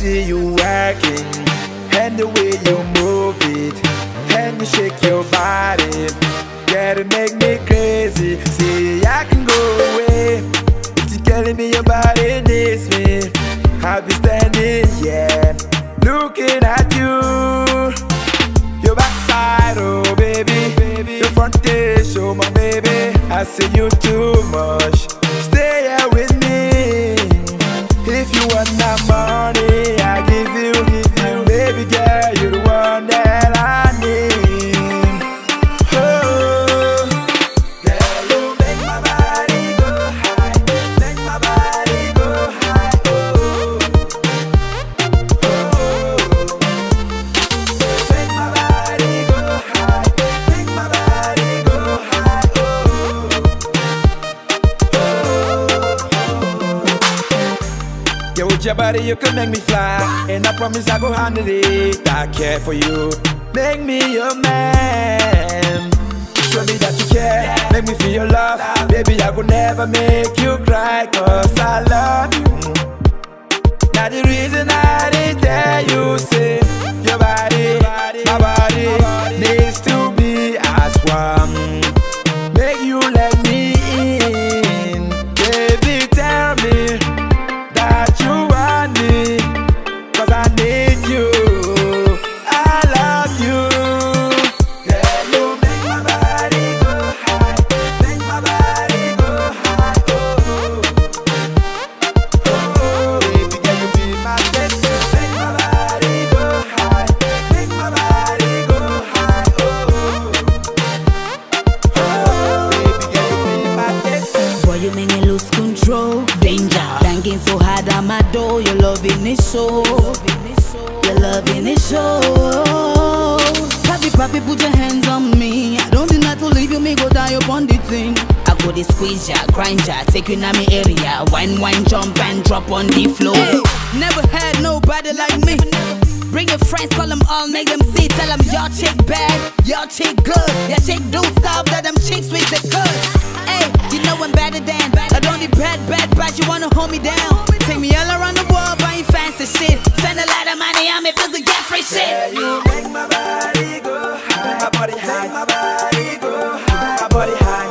see you working, and the way you move it, and you shake your body, gotta make me crazy. See, I can go away if you're telling me your body needs me. I'll be standing, yeah, looking at you. Your backside, oh baby, your front day, show my baby. I say you too much, stay here with me. If you want that money, I give you. And baby girl, you're the one that I need. Oh, girl, you make my body go high, make my body go high. Oh, oh, make my body go high, make my body go high. Yo, with your body you can make me fly, and I promise I go handle it. I care for you, make me your man. Show me that you care, make me feel your love. Baby, I will never make you cry, cause I love you. Now the reason I didn't tell you, say your body, my body needs to be as one. Make you let me in, baby, tell me that you want me, cause I need you, I love you. Girl, you make my body go high, make my body go high. Oh, oh, baby girl, you be my best. Make my body go high, make my body go high. Oh, oh, baby girl, you be my best. Boy, you make me lose control. Danger, banging so hard on my door. Your loving is so, your loving is so. Papi, papi, put your hands on me. I don't think that to leave you, me go die upon the thing. I go to squeeze ya, grind ya, take you in my area. Wine, wine, jump and drop on the floor. Hey, never had nobody like me. Bring your friends, call them all, make them see. Tell them y'all chick bad, y'all chick good. Y'all chick do stuff that them chicks with the good. Hey, you know I'm better than. I don't need bad, you wanna hold me down. Take me all around the world buying fancy shit. Spend a lot of money on me just to get free shit. Yeah, you make my body go high, my body high, my body go high, my body high.